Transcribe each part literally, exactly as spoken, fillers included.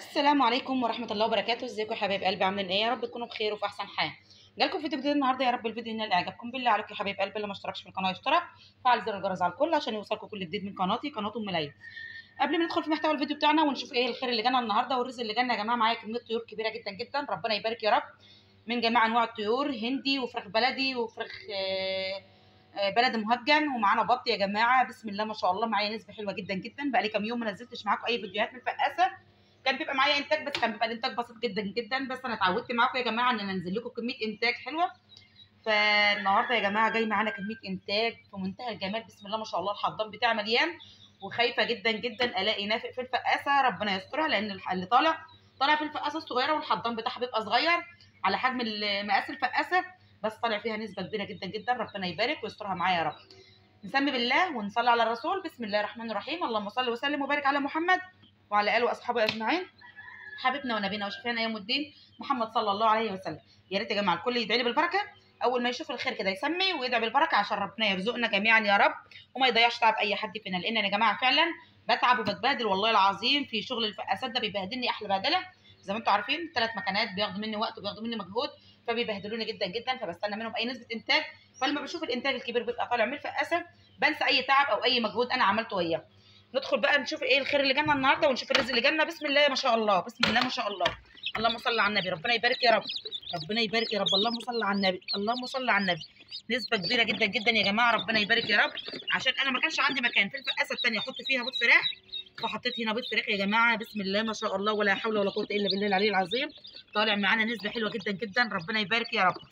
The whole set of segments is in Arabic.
السلام عليكم ورحمة الله وبركاته. ازيكم يا حبايب قلبي؟ عاملين ايه؟ يا رب تكونوا بخير وفي احسن حال. جالكم فيديو جديد النهارده، يا رب الفيديو ينال اعجابكم. بالله عليكم يا حبايب قلبي اللي ما اشتركش في القناه يشترك، فعل زر الجرس على الكل عشان يوصلكم كل جديد من قناتي قناه ام ليلى. قبل ما ندخل في محتوى الفيديو بتاعنا ونشوف ايه الخير اللي جانا النهارده والرزق اللي جانا، يا جماعه معايا كميه طيور كبيره جدا جدا، ربنا يبارك يا رب، من جميع انواع الطيور، هندي وفراخ بلدي وفراخ آه، آه، بلدي مهجن، ومعانا بط يا جماعه. بسم الله ما شاء الله، معايا نسبه حلوه جدا جدا. بقالي كام يوم ما نزلتش معاكم اي فيديوهات من الفقاسه، كان بيبقى معايا انتاج بس كان بيبقى الانتاج بسيط جدا جدا، بس انا اتعودت معاكم يا جماعه ان انا انزل لكم كميه انتاج حلوه. فالنهارده يا جماعه جاي معانا كميه انتاج في منتهى الجمال. بسم الله ما شاء الله، الحضان بتاعي مليان، وخايفه جدا جدا الاقي نافق في الفقاسه، ربنا يسترها، لان الح- اللي طالع طالع في الفقاسه الصغيره، والحضان بتاعها بيبقى صغير على حجم ال- مقاس الفقاسه، بس طالع فيها نسبه كبيره جدا جدا، ربنا يبارك ويسترها معايا يا رب. نسمي بالله ونصلي على الرسول. بسم الله الرحمن الرحيم، اللهم صل وسلم وبارك على محمد وعلى اله واصحابه اجمعين، حبيبنا ونبينا وشفيعنا يوم الدين محمد صلى الله عليه وسلم. يا ريت يا جماعه الكل يدعي لي بالبركه، اول ما يشوف الخير كده يسمي ويدعي بالبركه عشان ربنا يرزقنا جميعا يا رب، وما يضيعش تعب اي حد فينا، لان انا يا جماعه فعلا بتعب وبتبهدل والله العظيم في شغل الفقاسات ده، بيبهدلني احلى بهدله. زي ما انتم عارفين ثلاث مكانات بياخدوا مني وقت وبياخدوا مني مجهود، فبيبهدلوني جدا جدا، فبستنى منهم اي نسبه انتاج. فلما بشوف الانتاج الكبير بيبقى طالع من الفقاسه بنسى اي تعب او اي مجهود انا عملته وياه. ندخل بقى نشوف ايه الخير اللي جالنا النهارده ونشوف الرزق اللي جالنا. بسم الله ما شاء الله، بسم الله ما شاء الله، اللهم صل على النبي، ربنا يبارك يا رب، ربنا يبارك يا رب، اللهم صل على النبي، اللهم صل على النبي. نسبه كبيره جدا جدا يا جماعه، ربنا يبارك يا رب، عشان انا ما كانش عندي مكان في الفقاسه الثانيه احط فيها بيض فراخ، فحطيت هنا بيض فراخ يا جماعه. بسم الله ما شاء الله، ولا حول ولا قوه الا بالله العلي العظيم. طالع معانا نسبه حلوه جدا جدا، ربنا يبارك يا رب،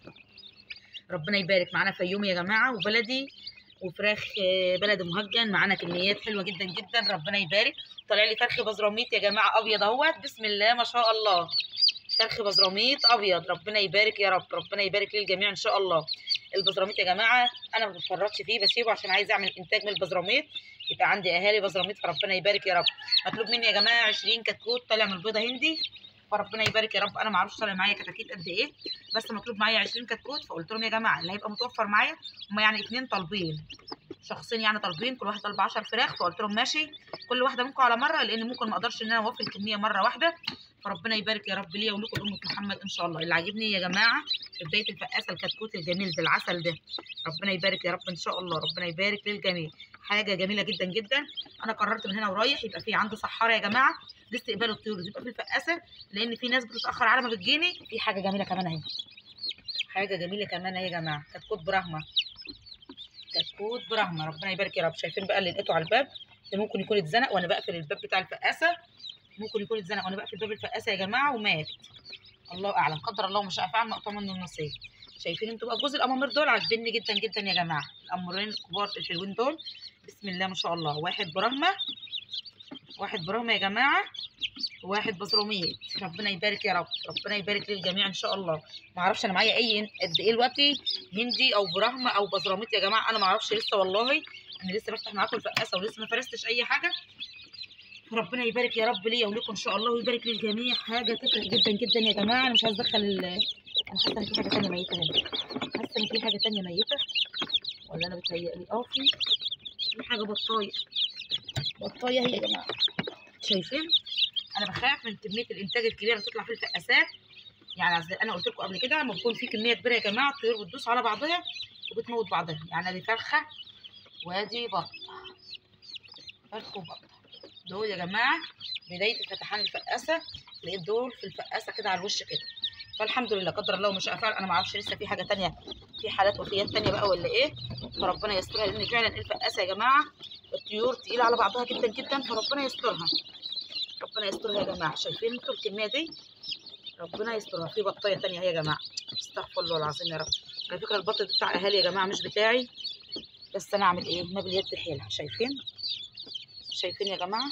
ربنا يبارك. معانا فيومي يا جماعه وبلدي وفراخ آه، بلدي مهجن، معانا كميات حلوه جدا جدا، ربنا يبارك. طالع لي فرخ بزراميط يا جماعه ابيض اهوت، بسم الله ما شاء الله، فرخ بزراميط ابيض، ربنا يبارك يا رب، ربنا يبارك للجميع ان شاء الله. البزراميط يا جماعه انا ما بفرطش فيه، بسيبه عشان عايز اعمل انتاج من البزراميط، يبقى عندي اهالي بزراميط، فربنا يبارك يا رب. مطلوب مني يا جماعه عشرين كتكوت طالع من البيضه هندي، فربنا يبارك يا رب. انا ما اعرفش طالع معايا كتاكيت قد ايه، بس مطلوب معايا عشرين كتكوت، فقلت لهم يا جماعه اللي هيبقى متوفر معايا هم يعني اتنين طالبين، شخصين يعني طالبين، كل واحد طالب عشر فراخ، فقلت لهم ماشي كل واحده منكم على مره، لان ممكن ما اقدرش ان انا اوفي الكميه مره واحده، فربنا يبارك يا رب ليا ولكم امه محمد ان شاء الله. اللي عاجبني يا جماعه في بدايه الفقاسه الكتكوت الجميل ده، العسل ده، ربنا يبارك يا رب ان شاء الله، ربنا يبارك للجميع، حاجه جميله جدا جدا. انا قررت من هنا ورايح يبقى في عندي صحاره يا جماعه لاستقبال الطيور دي تبقى في الفقاسه، لان في ناس بتتاخر على ما بتجيني. في حاجه جميله كمان اهي، حاجه جميله كمان اهي يا جماعه، كتكوت برهمه، كتكوت برهمه، ربنا يبارك يا رب. شايفين بقى اللي لقيته على الباب ده، ممكن يكون اتزنق وانا بقفل الباب بتاع الفقاسه، ممكن يكون اتزنق وانا بقفل باب الفقاسه يا جماعه ومات، الله اعلم، قدر الله ما شاء فعل، مقطوع منه النصيب. شايفين انتوا بقى جوز الامامير دول عاجبني جدا جدا يا جماعه، الامورين الكبار الحلوين دول، بسم الله ما شاء الله. واحد برهمه، واحد برهمه يا جماعه، واحد بزروميت، ربنا يبارك يا رب، ربنا يبارك للجميع ان شاء الله. ما اعرفش انا معايا اي قد ايه دلوقتي، هندي او برهمه او بزروميت يا جماعه، انا ما اعرفش لسه والله، انا لسه بفتح معاكم الفقاسه ولسه ما فرستش اي حاجه، ربنا يبارك يا رب ليا ولكم ان شاء الله ويبارك للجميع. حاجه تفرح جدا جدا يا جماعه. انا مش عايز ادخل ال... انا حاسه ان في حاجه ثانيه ميته هنا، حاسه ان في حاجه ثانيه ميته، ولا انا بتهيألي؟ اه في في حاجه بطايه، بطايه هي يا جماعه، شايفين؟ انا بخاف من كميه الانتاج الكبيره اللي تطلع في الفقاسات، يعني زي انا قلت لكم قبل كده لما بيكون في كميه كبيره يا جماعه الطيور بتدوس على بعضها وبتموت بعضها. يعني ادي فرخه وادي بط، فرخ وبط، دول يا جماعه بدايه فتحان الفقاسه، لقيت دول في الفقاسه كده على الوش كده، فالحمد لله قدر الله ما شاء فعل. انا ما اعرفش لسه في حاجه ثانيه، في حالات وفيات ثانيه بقى ولا ايه، فربنا يسترها، لان فعلا الفقاسه يا جماعه الطيور تقيله على بعضها جدا جدا، فربنا يسترها، ربنا يسترها يا جماعه. شايفين انتوا الكميه دي، ربنا يسترها. في بطايه ثانيه اهي يا جماعه، استغفر الله العظيم يا رب. على فكره البط ده بتاع اهالي يا جماعه مش بتاعي، بس انا اعمل ايه، ما باليد حيله. شايفين؟ شايفين يا جماعه؟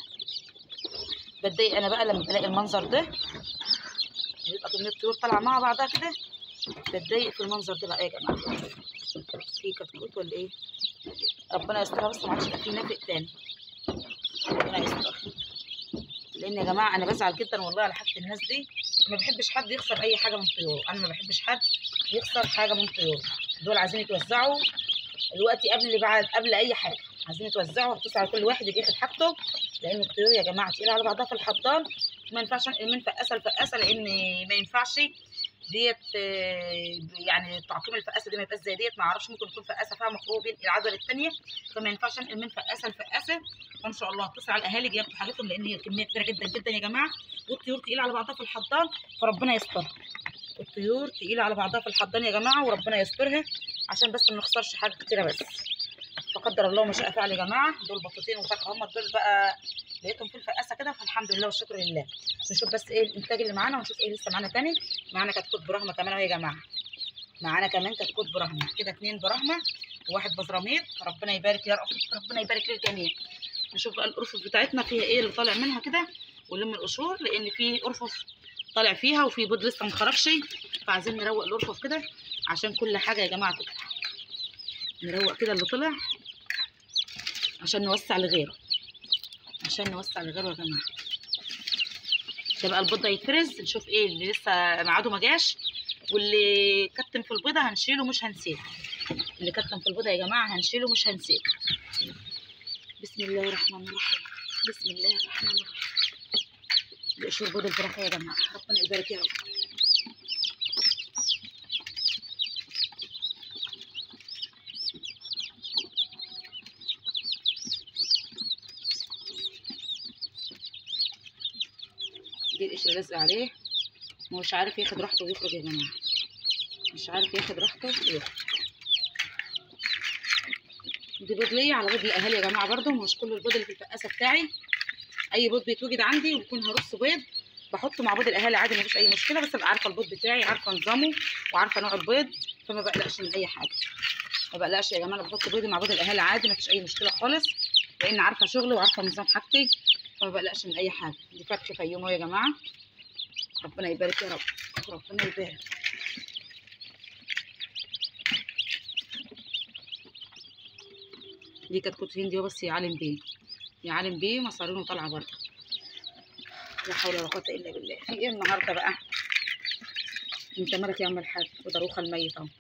بتضايق انا بقى لما بلاقي المنظر ده، بيبقى كميه طيور طالعه مع بعضها كده، بتضايق في المنظر ده بقى يا جماعه. في كتكوت ولا ايه؟ ربنا يسترها، بس ما عادش يبقى في نافق تاني، ربنا يسترها، لان يا جماعه انا بزعل جدا والله على حاجه الناس دي، ما بحبش حد يخسر اي حاجه من طيوره، انا ما بحبش حد يخسر حاجه من طيوره، دول عايزين يتوزعوا دلوقتي قبل بعد قبل اي حاجه، عايزين يتوزعوا، هتصل على كل واحد يجي ياخد حاجته، لان الطيور يا جماعه تقيله على بعضها في الحضان، ما ينفعش انقل من فقاسه لفقاسه، لان ما ينفعش ديت يعني تعقيم الفقاسه دي ما يبقاش زي ديت، ما اعرفش ممكن يكون فقاسه فيها مخروج بين العضله الثانيه، فما ينفعش انقل من فقاسه لفقاسه. فان شاء الله هتصل على الاهالي ياخدوا حاجتهم، لان هي كميه كبيره جدا جدا يا جماعه، والطيور تقيله على بعضها في الحضان، فربنا يسترها. الطيور تقيله على بعضها في الحضان يا جماعه، وربنا يسترها عشان بس ما نخسرش حاجه كتيره. بس فقدر الله ما شاء فعل يا جماعه. دول بطتين وفرخه، هم دول بقى لقيتهم في الفقاسه كده، فالحمد لله والشكر لله. نشوف بس ايه الانتاج اللي معانا، ونشوف ايه لسه معانا تاني. معانا كتكوت برهمه كمان اهو يا جماعه، معانا كمان كتكوت برهمه كده، اتنين برهمه وواحد بزراميط، فربنا يبارك يا رب، ربنا يبارك للجميع. نشوف بقى القرفف بتاعتنا فيها ايه اللي طالع منها كده، ونلم القشور، لان في قرفف طالع فيها وفي بيض لسه ما خرجش، فعايزين نروق القرفف كده عشان كل حاجه يا جماعه تطلع. نروق كده اللي طلع عشان نوسع لغيره، عشان نوسع لغيره يا جماعه. ده بقى البيض ده يتفرز، نشوف ايه اللي لسه ميعاده ما جاش، واللي كتم في البيضه هنشيله مش هنسيبه. اللي كتم في البيضه يا جماعه هنشيله مش هنسيبه. بسم الله الرحمن الرحيم، بسم الله الرحمن الرحيم. بقشور بيض الفراخ يا جماعه، ربنا يبارك يا رب. دي القشره لازقه عليه، مش عارف ياخد راحته ويخرج يا جماعه، مش عارف ياخد راحته ويخرج. دي بيض ليا على بيض الاهالي يا جماعه برده، مش كل البيض اللي في الفقاسه بتاعي. اي بيض بيتوجد عندي وبيكون هرص بيض بحطه مع بيض الاهالي عادي، مفيش اي مشكله، بس ابقى عارفه البيض بتاعي، عارفه نظامه وعارفه نوع البيض، فما بقلقش من اي حاجه. ما بقلقش يا جماعه، بحط بيضي مع بيض الاهالي عادي، مفيش اي مشكله خالص، لان عارفه شغلي وعارفه نظام حاجتي، فما بقلقش من اي حاجه. دي فرخه فيوم اهو يا جماعه، ربنا يبارك يا رب، ربنا يبارك. دي كتكوت هندي بس يعلم بيه، يعلم بيه مصارينه طالعه بره. لا حول ولا قوه الا بالله. في ايه النهارده بقى؟ انت مالك يا عم الحاج؟ وضروخه الميت اهو.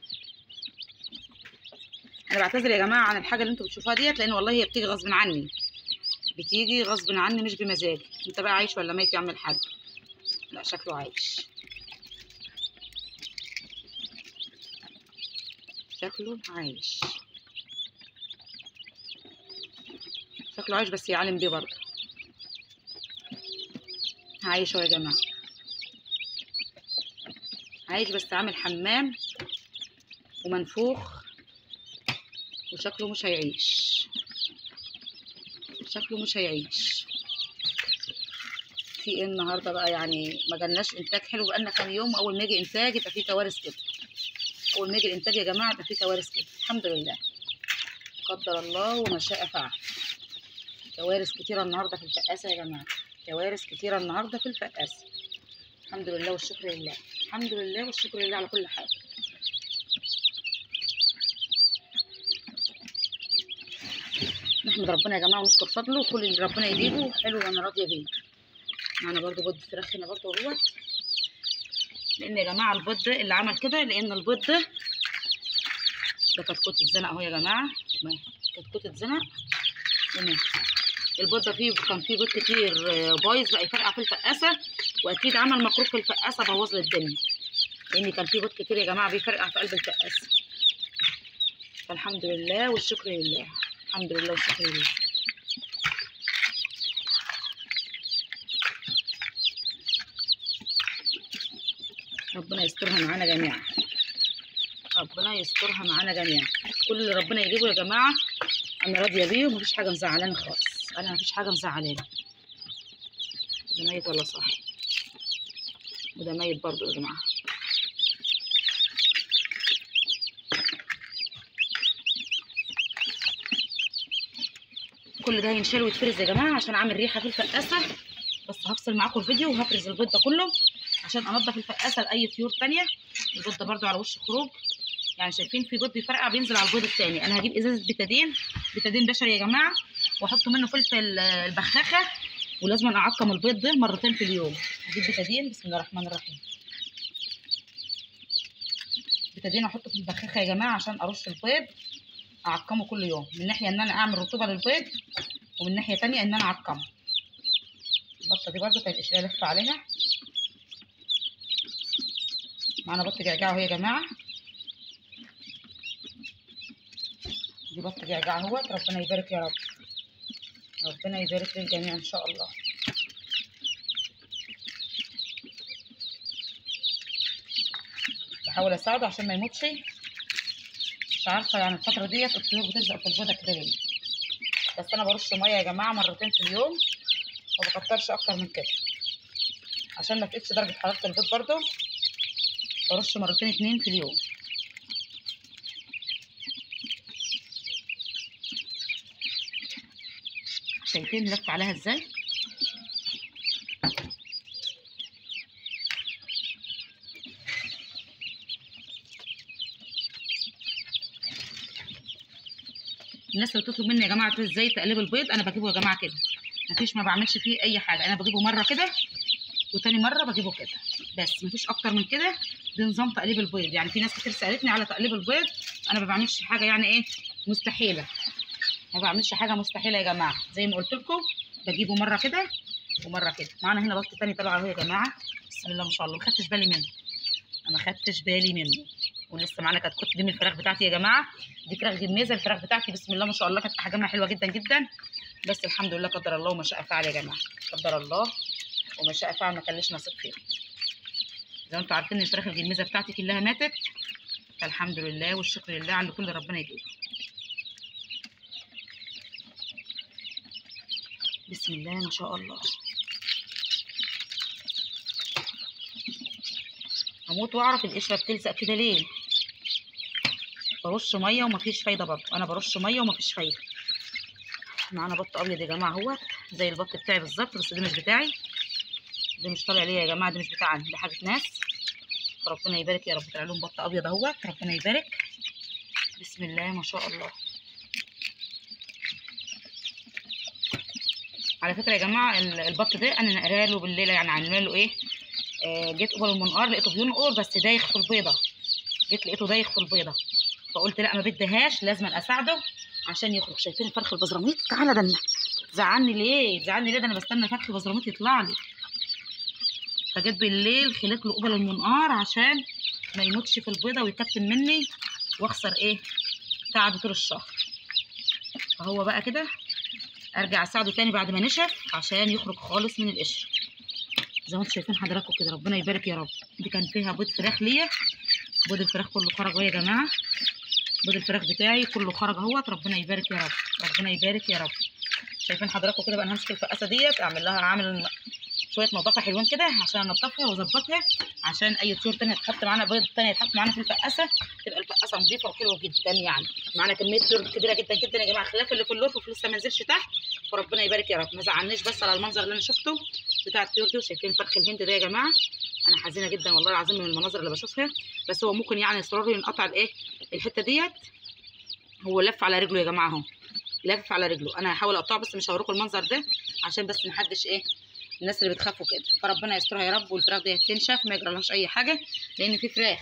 انا بعتذر يا جماعه عن الحاجه اللي انتوا بتشوفوها ديت، لان والله هي بتيجي غصب عني، بتيجي غصب عني مش بمزاجي. انت بقى عايش ولا ميت يا عم الحاج؟ لا شكله عايش، شكله عايش، شكله عايش بس يعلم بيه برضه. عايش اهو يا جماعه، عايش بس عامل حمام ومنفوخ، وشكله مش هيعيش، شكله مش هيعيش. في ايه النهارده بقى؟ يعني ما جالناش انتاج حلو بقالنا كام يوم، اول ما يجي انتاج يبقى في كوارث كده، اول ما يجي الانتاج يا جماعه يبقى في كوارث كده. الحمد لله، قدر الله وما شاء فعل. كوارث كتيره النهارده في الفقاسه يا جماعه، كوارث كتيره النهارده في الفقاسه. الحمد لله والشكر لله، الحمد لله والشكر لله على كل حاجه. نحمد ربنا يا جماعه ونشكر فضله، وكل اللي ربنا يجيبه حلو وانا راضيه بيه. معانا برضو بيض فراخ هنا برضو اهوت، لان يا جماعه البيض ده اللي عمل كده، لان البيض ده ده كتكوت اتزنق اهو يا جماعه، كتكوت اتزنق. تمام، البيض ده فيه كان فيه بيض كتير بايظ بقى يفرقع في الفقاسه، واكيد عمل مكروه في الفقاسه بوظ لي الدنيا، لان كان فيه بيض كتير يا جماعه بيفرقع في قلب الفقاسه. فالحمد لله والشكر لله، الحمد لله والشكر لله. ربنا يسترها معانا جميعا، ربنا يسترها معانا جميعا. كل اللي ربنا يجيبه يا جماعه انا راضيه بيه، ومفيش حاجه مزعلاني خالص، انا مفيش حاجه مزعلاني. ده ميت ولا صاحي؟ وده ميت برضو يا جماعه. كل ده هينشال ويتفرز يا جماعه عشان اعمل ريحه في الفقاسه. بس هفصل معاكم الفيديو وهفرز البيض ده كله عشان انضف الفقاسه لاي طيور تانيه. البيض ده برضو على وش خروج، يعني شايفين في بيض بيفرقع بينزل على البيض التاني. انا هجيب ازازه بتادين، بتادين بشري يا جماعه، واحط منه فلفل البخاخه، ولازم اعقم البيض ده مرتين في اليوم. هجيب بتادين، بسم الله الرحمن الرحيم، بتادين احطه في البخاخه يا جماعه عشان ارش البيض، اعقمه كل يوم، من ناحيه ان انا اعمل رطوبه للبيض، ومن ناحيه تانيه ان انا اعقمه. البطه دي برده طيب قشرها لف عليها. معانا بط جعجعه اهو يا جماعه، دي بط جعجعه اهوت. ربنا يبارك يا رب، ربنا يبارك للجميع ان شاء الله. بحاول اساعده عشان ما يموتش. مش عارفه يعني الفتره ديت الطيور بتلزق في البيضه كده ليه، بس انا برش ميه يا جماعه مرتين في اليوم، ما بكترش اكتر من كده عشان ما تقلش درجه حراره البيض. برده برش مرتين اتنين في اليوم. شايفين لف عليها ازاي؟ الناس اللي بتطلب مني يا جماعه ازاي تقليب البيض، انا بجيبه يا جماعه كده، مفيش ما بعملش فيه اي حاجه. انا بجيبه مره كده وتاني مره بجيبه كده بس، مفيش اكتر من كده. ده نظام تقليب البيض. يعني في ناس كتير سالتني على تقليب البيض، انا ما بعملش حاجه يعني ايه مستحيله، ما بعملش حاجه مستحيله يا جماعه. زي ما قلت لكم بجيبه مره كده ومره كده. معانا هنا بط تاني طلع اهو يا جماعه، بسم الله ما شاء الله. ما خدتش بالي منه، انا ما خدتش بالي منه. ولسه معانا كتكوت. دي من الفراخ بتاعتي يا جماعه، دي فراخ جميزه. الفراخ بتاعتي بسم الله ما شاء الله كانت احجامها حلوه جدا جدا، بس الحمد لله قدر الله وما شاء فعل يا جماعه. قدر الله وما شاء فعل، ما كانليش نصيب فيها. زي ما انتم عارفين الفراخ الجميزه بتاعتي كلها ماتت، فالحمد لله والشكر لله على كل ربنا يجيبه. بسم الله ما شاء الله. هموت واعرف القشره بتلزق كده ليه. برش ميه ومفيش فايده برضه، انا برش ميه ومفيش فايده. معانا بط ابيض يا جماعه اهوت زي البط بتاعي بالظبط، بس ده مش بتاعي، ده مش طالع ليا يا جماعه، ده مش بتاعنا، ده حاجه ناس. ربنا يبارك يا رب. طلع لهم بط ابيض اهوت، ربنا يبارك. بسم الله ما شاء الله. على فكره يا جماعه البط ده انا نقرا له بالليل، يعني عامله له ايه، آه جيت قبل المنقار لقيته بينقر بس دايخ في البيضه، جيت لقيته دايخ في البيضه، فقلت لا ما بديهاش لازم اساعده عشان يخرج. شايفين الفرخ البزراميط؟ تعالى ده زعلني ليه؟ زعلني ليه؟ ده انا بستنى فرخ بزراميط يطلع لي. فجيت بالليل خليت له قبل المنقار عشان ما يموتش في البيضه ويكتم مني واخسر ايه تعب طول الشهر. فهو بقى كده ارجع اساعده تاني بعد ما نشف عشان يخرج خالص من القشر. زي ما انتم شايفين حضراتكم كده، ربنا يبارك يا رب. دي كان فيها بيض فراخ ليا، بيض الفراخ كله خرج اهو يا جماعه، بيض الفراخ بتاعي كله خرج اهوت. ربنا يبارك يا رب، ربنا يبارك يا رب. شايفين حضراتكم كده بقى. انا همسك الفقاسه ديت اعمل لها اعمل شويه نظافه حلوين كده عشان انضفها واظبطها، عشان اي طيور تانيه تتحط معانا، بيض تاني يتحط معانا في الفقاسه، تبقى الفقاسه نظيفه وحلوه جدا. يعني معانا كميه طيور كبيره جدا جدا يا جماعه، خلاف اللي في اللوف لسه ما نزلش تحت. فربنا يبارك يا رب. ما زعلنيش بس على المنظر اللي انا شفته بتاع الطيور دي. وشايفين فرخ الهند ده يا جماعه، انا حزينه جدا والله العظيم من المناظر اللي بشوفها. بس هو ممكن يعني اصراره ينقطع الايه الحته ديت. هو لف على رجله يا جماعه اهو، لف على رجله. انا هحاول اقطعه بس مش هوريكم المنظر ده عشان بس محدش ايه الناس اللي بتخافوا كده. فربنا يسترها يا رب، والفراخ دي تنشف ما يجرالهاش اي حاجه. لان في فراخ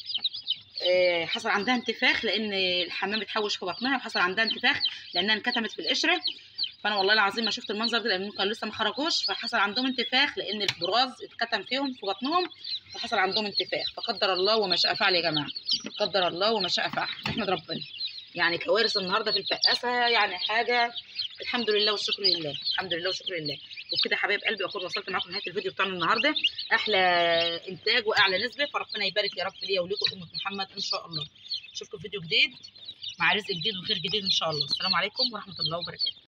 آه حصل عندها انتفاخ لان الحمام اتحوش في بطنها، وحصل عندها انتفاخ لانها انكتمت في القشره. فانا والله العظيم ما شفت المنظر ده لان كانوا لسه ما خرجوش، فحصل عندهم انتفاخ لان البراز اتكتم فيهم في بطنهم، فحصل عندهم انتفاخ. فقدر الله وما شاء فعل يا جماعه، قدر الله وما شاء فعل. احمد ربنا. يعني كوارث النهارده في الفقاسه، يعني حاجه الحمد لله والشكر لله، الحمد لله والشكر لله. وبكده يا حبايب قلبي اكون وصلت معاكم نهايه الفيديو بتاعنا النهارده. احلى انتاج واعلى نسبه، فربنا يبارك يا رب ليا وليكم امه محمد ان شاء الله. اشوفكم في فيديو جديد مع رزق جديد وخير جديد ان شاء الله. السلام عليكم ورحمه الله وبركاته.